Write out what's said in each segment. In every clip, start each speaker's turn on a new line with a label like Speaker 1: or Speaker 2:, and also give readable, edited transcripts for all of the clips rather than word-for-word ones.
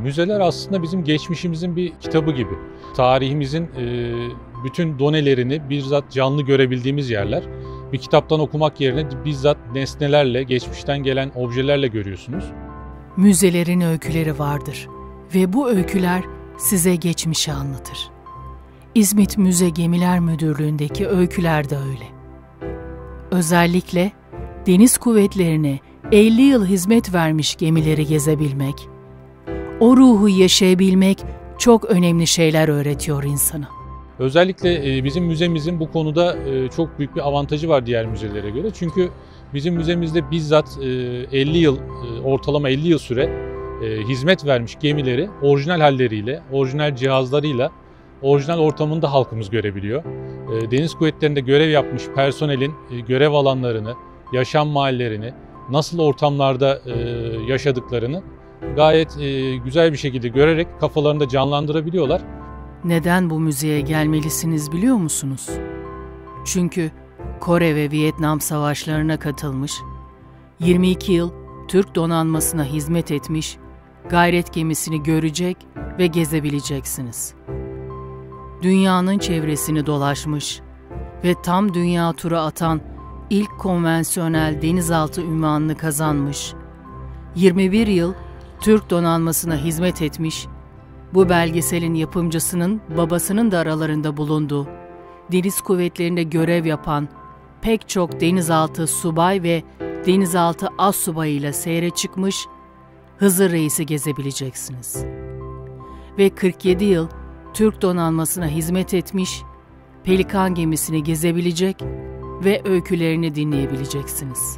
Speaker 1: Müzeler aslında bizim geçmişimizin bir kitabı gibi. Tarihimizin bütün donelerini bizzat canlı görebildiğimiz yerler. Bir kitaptan okumak yerine bizzat nesnelerle, geçmişten gelen objelerle görüyorsunuz.
Speaker 2: Müzelerin öyküleri vardır ve bu öyküler size geçmişi anlatır. İzmit Müze Gemiler Müdürlüğü'ndeki öyküler de öyle. Özellikle deniz kuvvetlerine 50 yıl hizmet vermiş gemileri gezebilmek, o ruhu yaşayabilmek çok önemli şeyler öğretiyor insana.
Speaker 1: Özellikle bizim müzemizin bu konuda çok büyük bir avantajı var diğer müzelere göre. Çünkü bizim müzemizde bizzat 50 yıl, ortalama 50 yıl süre hizmet vermiş gemileri orijinal halleriyle, orijinal cihazlarıyla, orijinal ortamında halkımız görebiliyor. Deniz kuvvetlerinde görev yapmış personelin görev alanlarını, yaşam mahallerini, nasıl ortamlarda yaşadıklarını gayet güzel bir şekilde görerek kafalarında canlandırabiliyorlar.
Speaker 2: Neden bu müzeye gelmelisiniz biliyor musunuz? Çünkü Kore ve Vietnam savaşlarına katılmış, 22 yıl Türk donanmasına hizmet etmiş, Gayret gemisini görecek ve gezebileceksiniz. Dünyanın çevresini dolaşmış ve tam dünya turu atan ilk konvansiyonel denizaltı unvanını kazanmış, 21 yıl Türk donanmasına hizmet etmiş, bu belgeselin yapımcısının babasının da aralarında bulunduğu, deniz kuvvetlerinde görev yapan pek çok denizaltı subay ve denizaltı astsubayıyla seyre çıkmış, Hızır Reis'i gezebileceksiniz. Ve 47 yıl Türk donanmasına hizmet etmiş, Pelikan gemisini gezebilecek ve öykülerini dinleyebileceksiniz.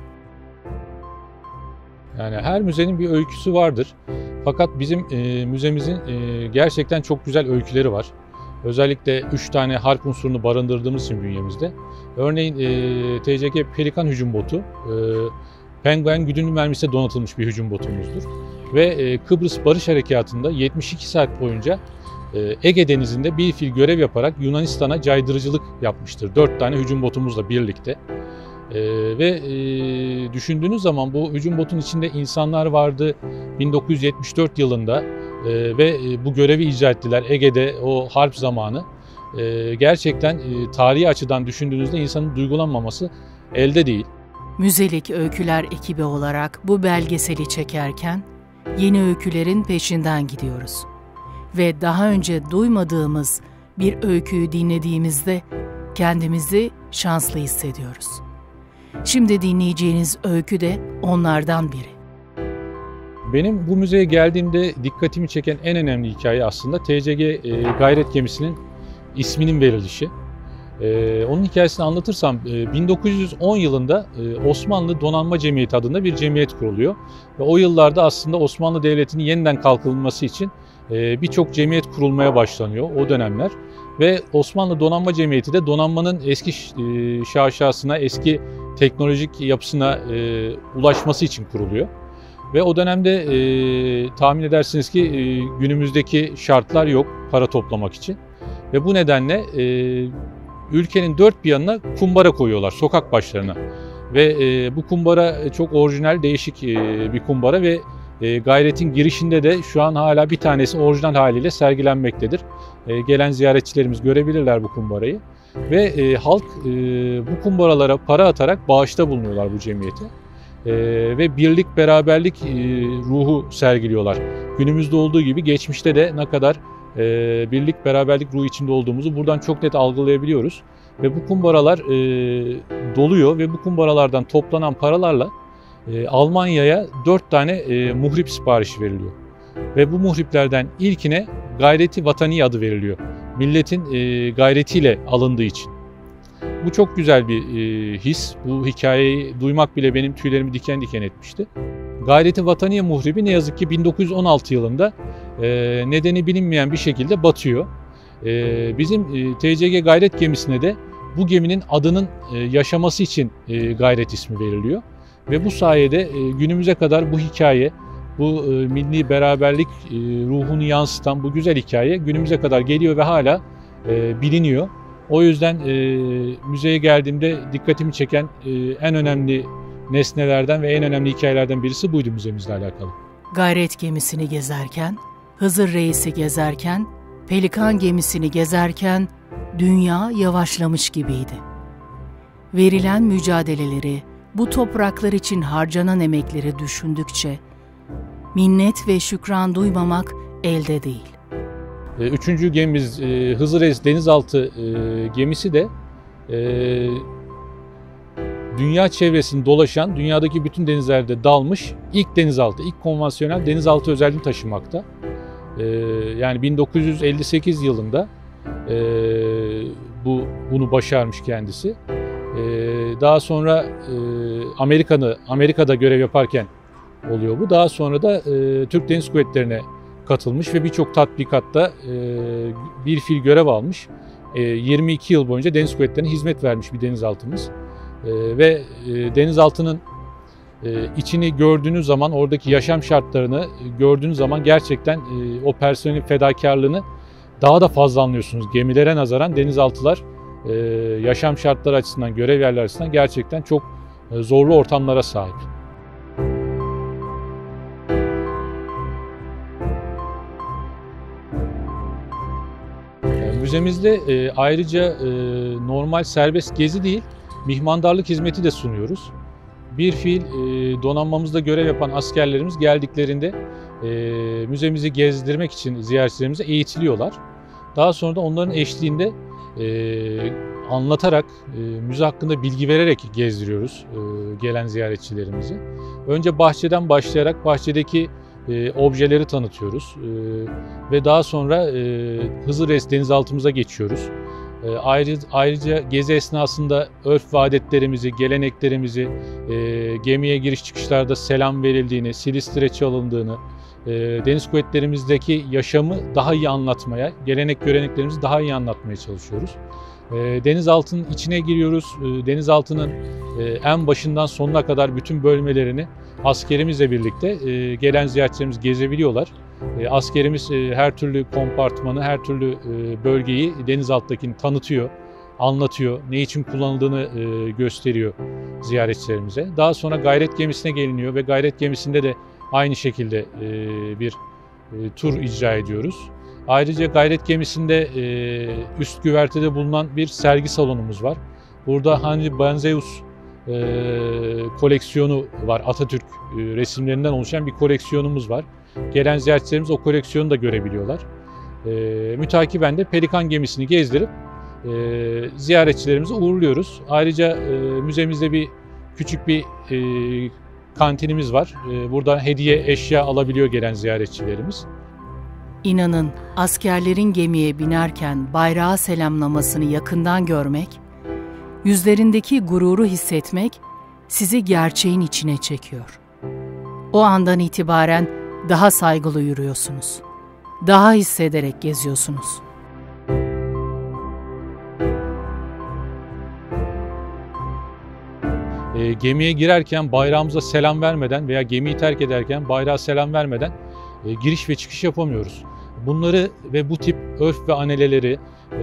Speaker 1: Yani her müzenin bir öyküsü vardır. Fakat bizim müzemizin gerçekten çok güzel öyküleri var. Özellikle 3 tane harp unsurunu barındırdığımız için bünyemizde. Örneğin TCG Pelikan hücum botu, Penguen güdümlü mermisiyle donatılmış bir hücum botumuzdur. Ve Kıbrıs Barış Harekatı'nda 72 saat boyunca Ege Denizi'nde bir fiil görev yaparak Yunanistan'a caydırıcılık yapmıştır. 4 tane hücum botumuzla birlikte. Düşündüğünüz zaman bu hücum botunun içinde insanlar vardı 1974 yılında ve bu görevi icra ettiler Ege'de o harp zamanı. Gerçekten tarihi açıdan düşündüğünüzde insanın duygulanmaması elde değil.
Speaker 2: Müzelik Öyküler ekibi olarak bu belgeseli çekerken yeni öykülerin peşinden gidiyoruz. Ve daha önce duymadığımız bir öyküyü dinlediğimizde kendimizi şanslı hissediyoruz. Şimdi dinleyeceğiniz öykü de onlardan biri. Benim
Speaker 1: bu müzeye geldiğimde dikkatimi çeken en önemli hikaye aslında TCG Gayret gemisinin isminin verilişi. Onun hikayesini anlatırsam 1910 yılında Osmanlı Donanma Cemiyeti adında bir cemiyet kuruluyor. Ve o yıllarda aslında Osmanlı Devleti'nin yeniden kalkınması için birçok cemiyet kurulmaya başlanıyor o dönemler. Ve Osmanlı Donanma Cemiyeti de donanmanın eski şaşasına, eski teknolojik yapısına ulaşması için kuruluyor. Ve o dönemde tahmin edersiniz ki günümüzdeki şartlar yok para toplamak için. Ve bu nedenle ülkenin dört bir yanına kumbara koyuyorlar, sokak başlarına. Ve bu kumbara çok orijinal, değişik bir kumbara ve Gayret'in girişinde de şu an hala bir tanesi orijinal haliyle sergilenmektedir. Gelen ziyaretçilerimiz görebilirler bu kumbarayı. Ve halk bu kumbaralara para atarak bağışta bulunuyorlar bu cemiyete. Ve birlik, beraberlik ruhu sergiliyorlar. Günümüzde olduğu gibi geçmişte de ne kadar birlik, beraberlik ruhu içinde olduğumuzu buradan çok net algılayabiliyoruz. Ve bu kumbaralar doluyor ve bu kumbaralardan toplanan paralarla Almanya'ya 4 tane muhrip siparişi veriliyor. Ve bu muhriplerden ilkine Gayreti Vatani adı veriliyor. Milletin gayretiyle alındığı için. Bu çok güzel bir his. Bu hikayeyi duymak bile benim tüylerimi diken diken etmişti. Gayreti Vataniye muhribi ne yazık ki 1916 yılında nedeni bilinmeyen bir şekilde batıyor. Bizim TCG Gayret gemisine de bu geminin adının yaşaması için Gayret ismi veriliyor. Ve bu sayede günümüze kadar bu hikaye, bu milli beraberlik ruhunu yansıtan bu güzel hikaye günümüze kadar geliyor ve hala biliniyor. O yüzden müzeye geldiğimde dikkatimi çeken en önemli nesnelerden ve en önemli hikayelerden birisi buydu müzemizle alakalı.
Speaker 2: Gayret gemisini gezerken Hızır Reis'i gezerken, Pelikan gemisini gezerken dünya yavaşlamış gibiydi. Verilen mücadeleleri, bu topraklar için harcanan emekleri düşündükçe minnet ve şükran duymamak elde değil.
Speaker 1: Üçüncü gemimiz Hızır Reis denizaltı gemisi de dünya çevresini dolaşan, dünyadaki bütün denizlerde dalmış ilk denizaltı, ilk konvansiyonel denizaltı özelliğini taşımakta. Yani 1958 yılında bunu başarmış kendisi. Daha sonra Amerika'da görev yaparken oluyor bu. Daha sonra da Türk Deniz Kuvvetleri'ne katılmış ve birçok tatbikatta bir fiil görev almış. 22 yıl boyunca Deniz Kuvvetleri'ne hizmet vermiş bir denizaltımız. Ve denizaltının içini gördüğünüz zaman, oradaki yaşam şartlarını gördüğünüz zaman gerçekten o personelin fedakarlığını daha da fazla anlıyorsunuz. Gemilere nazaran denizaltılar yaşam şartları açısından, görev yerleri açısından gerçekten çok zorlu ortamlara sahip. Müzemizde ayrıca normal serbest gezi değil, mihmandarlık hizmeti de sunuyoruz. Bir fiil donanmamızda görev yapan askerlerimiz geldiklerinde müzemizi gezdirmek için ziyaretçilerimize eğitiliyorlar. Daha sonra da onların eşliğinde anlatarak, müze hakkında bilgi vererek gezdiriyoruz gelen ziyaretçilerimizi. Önce bahçeden başlayarak bahçedeki objeleri tanıtıyoruz ve daha sonra Hızır Reis denizaltımıza geçiyoruz. Ayrıca gezi esnasında örf ve adetlerimizi, geleneklerimizi, gemiye giriş çıkışlarda selam verildiğini, silistre çalındığını, deniz kuvvetlerimizdeki yaşamı daha iyi anlatmaya, göreneklerimizi daha iyi anlatmaya çalışıyoruz. Denizaltının içine giriyoruz. Denizaltının en başından sonuna kadar bütün bölmelerini askerimizle birlikte gelen ziyaretçilerimiz gezebiliyorlar. Askerimiz her türlü kompartmanı, her türlü bölgeyi denizalttakini tanıtıyor, anlatıyor, ne için kullanıldığını gösteriyor ziyaretçilerimize. Daha sonra gayret gemisine geliniyor ve gayret gemisinde de aynı şekilde bir tur icra ediyoruz. Ayrıca gayret gemisinde üst güvertede bulunan bir sergi salonumuz var. Burada Henri Benzeus koleksiyonu var. Atatürk resimlerinden oluşan bir koleksiyonumuz var. Gelen ziyaretçilerimiz o koleksiyonu da görebiliyorlar. Mütakiben de Pelikan gemisini gezdirip ziyaretçilerimizi uğurluyoruz. Ayrıca müzemizde küçük bir kantinimiz var. Burada hediye eşya alabiliyor gelen ziyaretçilerimiz.
Speaker 2: İnanın askerlerin gemiye binerken bayrağı selamlamasını yakından görmek, yüzlerindeki gururu hissetmek sizi gerçeğin içine çekiyor. O andan itibaren daha saygılı yürüyorsunuz. Daha hissederek geziyorsunuz.
Speaker 1: Gemiye girerken bayrağımıza selam vermeden veya gemiyi terk ederken bayrağa selam vermeden giriş ve çıkış yapamıyoruz. Bunları ve bu tip örf ve ananeleri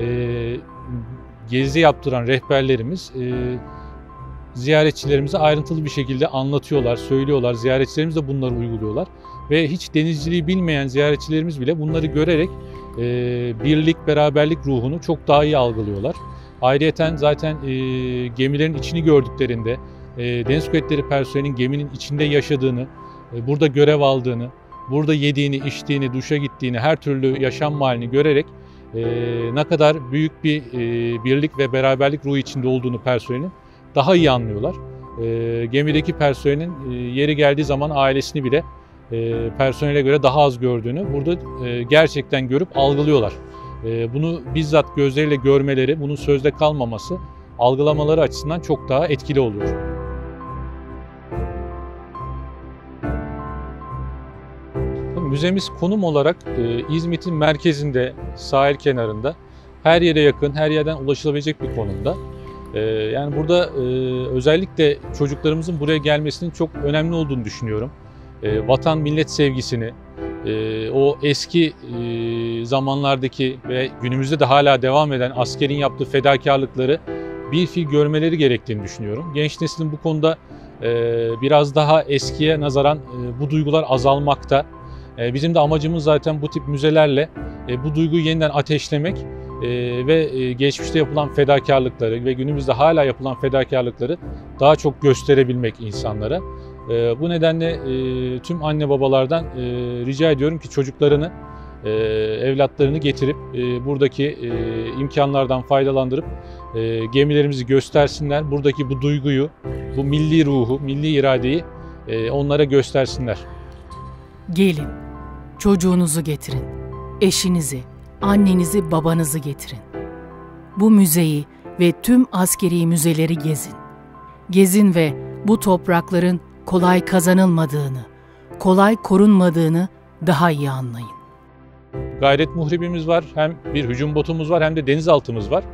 Speaker 1: gezi yaptıran rehberlerimiz ziyaretçilerimize ayrıntılı bir şekilde anlatıyorlar, söylüyorlar. Ziyaretçilerimiz de bunları uyguluyorlar. Ve hiç denizciliği bilmeyen ziyaretçilerimiz bile bunları görerek birlik, beraberlik ruhunu çok daha iyi algılıyorlar. Ayrıyeten zaten gemilerin içini gördüklerinde Deniz Kuvvetleri personelinin geminin içinde yaşadığını, burada görev aldığını, burada yediğini, içtiğini, duşa gittiğini, her türlü yaşam halini görerek ne kadar büyük bir birlik ve beraberlik ruhu içinde olduğunu personelin daha iyi anlıyorlar. Gemideki personelin yeri geldiği zaman ailesini bile personele göre daha az gördüğünü burada gerçekten görüp algılıyorlar. Bunu bizzat gözleriyle görmeleri, bunun sözde kalmaması, algılamaları açısından çok daha etkili oluyor. Müzemiz konum olarak İzmit'in merkezinde, sahil kenarında, her yere yakın, her yerden ulaşılabilecek bir konumda. Yani burada özellikle çocuklarımızın buraya gelmesinin çok önemli olduğunu düşünüyorum. Vatan millet sevgisini, o eski zamanlardaki ve günümüzde de hala devam eden askerin yaptığı fedakarlıkları bir fiil görmeleri gerektiğini düşünüyorum. Genç neslin bu konuda biraz daha eskiye nazaran bu duygular azalmakta. Bizim de amacımız zaten bu tip müzelerle bu duyguyu yeniden ateşlemek ve geçmişte yapılan fedakarlıkları ve günümüzde hala yapılan fedakarlıkları daha çok gösterebilmek insanlara. Bu nedenle tüm anne babalardan rica ediyorum ki çocuklarını, evlatlarını getirip buradaki imkanlardan faydalandırıp gemilerimizi göstersinler. Buradaki bu duyguyu, bu milli ruhu, milli iradeyi onlara göstersinler.
Speaker 2: Gelin, çocuğunuzu getirin, eşinizi, annenizi, babanızı getirin. Bu müzeyi ve tüm askeri müzeleri gezin. Gezin ve bu toprakların kolay kazanılmadığını, kolay korunmadığını daha iyi anlayın.
Speaker 1: Gayret muhribimiz var, hem bir hücum botumuz var hem de denizaltımız var.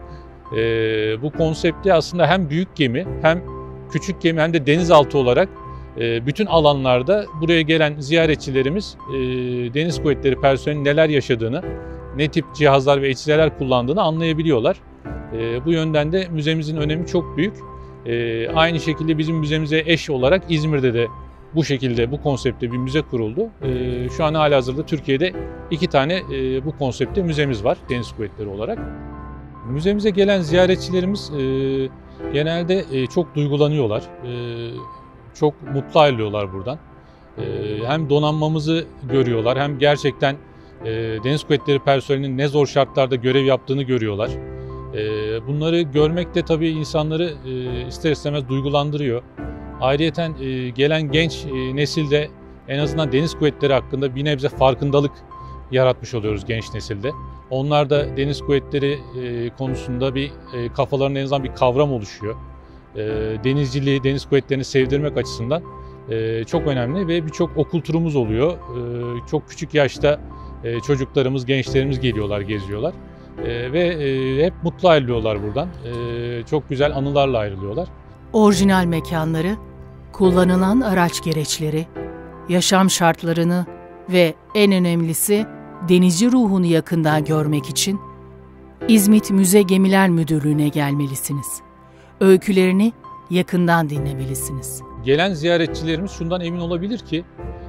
Speaker 1: Bu konsepti aslında hem büyük gemi hem küçük gemi hem de denizaltı olarak bütün alanlarda buraya gelen ziyaretçilerimiz Deniz Kuvvetleri personelinin neler yaşadığını, ne tip cihazlar ve eçizeler kullandığını anlayabiliyorlar. Bu yönden de müzemizin önemi çok büyük. Aynı şekilde bizim müzemize eş olarak İzmir'de de bu şekilde, bu konseptte bir müze kuruldu. Şu an halihazırda Türkiye'de 2 tane bu konseptte müzemiz var Deniz Kuvvetleri olarak. Müzemize gelen ziyaretçilerimiz genelde çok duygulanıyorlar. Çok mutlu ayrılıyorlar buradan. Hem donanmamızı görüyorlar hem gerçekten Deniz Kuvvetleri personelinin ne zor şartlarda görev yaptığını görüyorlar. Bunları görmek de tabii insanları ister istemez duygulandırıyor. Ayrıyeten gelen genç nesilde en azından Deniz Kuvvetleri hakkında bir nebze farkındalık yaratmış oluyoruz genç nesilde. Onlar da Deniz Kuvvetleri konusunda bir kafalarında en azından bir kavram oluşuyor. Denizciliği, Deniz Kuvvetleri'ni sevdirmek açısından çok önemli ve birçok okul turumuz oluyor. Çok küçük yaşta çocuklarımız, gençlerimiz geliyorlar, geziyorlar. Ve hep mutlu ayrılıyorlar buradan. Çok güzel anılarla ayrılıyorlar.
Speaker 2: Orijinal mekanları, kullanılan araç gereçleri, yaşam şartlarını ve en önemlisi denizci ruhunu yakından görmek için İzmit Müze Gemiler Müdürlüğü'ne gelmelisiniz. Öykülerini yakından dinlemelisiniz.
Speaker 1: Gelen ziyaretçilerimiz şundan emin olabilir ki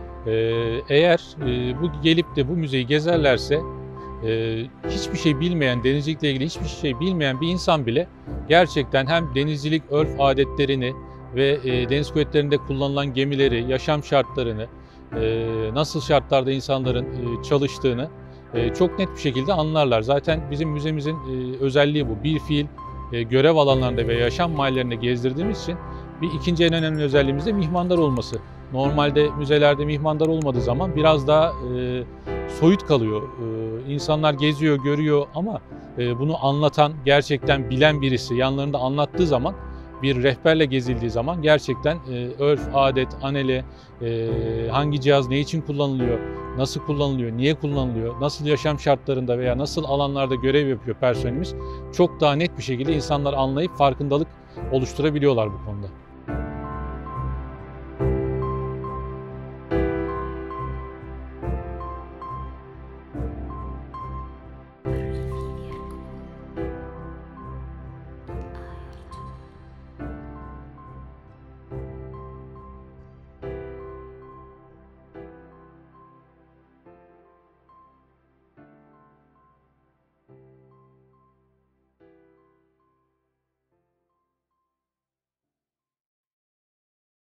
Speaker 1: eğer bu gelip de bu müzeyi gezerlerse hiçbir şey bilmeyen, denizcilikle ilgili hiçbir şey bilmeyen bir insan bile gerçekten hem denizcilik örf adetlerini ve Deniz Kuvvetleri'nde kullanılan gemileri, yaşam şartlarını, nasıl şartlarda insanların çalıştığını çok net bir şekilde anlarlar. Zaten bizim müzemizin özelliği bu. Bir fiil görev alanlarında ve yaşam mahallelerinde gezdirdiğimiz için bir ikinci en önemli özelliğimiz de mihmandar olması. Normalde müzelerde mihmandar olmadığı zaman biraz daha soyut kalıyor. İnsanlar geziyor, görüyor ama bunu anlatan, gerçekten bilen birisi yanlarında anlattığı zaman, bir rehberle gezildiği zaman gerçekten örf, adet, anele, hangi cihaz ne için kullanılıyor, nasıl kullanılıyor, niye kullanılıyor, nasıl yaşam şartlarında veya nasıl alanlarda görev yapıyor personelimiz çok daha net bir şekilde insanlar anlayıp farkındalık oluşturabiliyorlar bu konuda.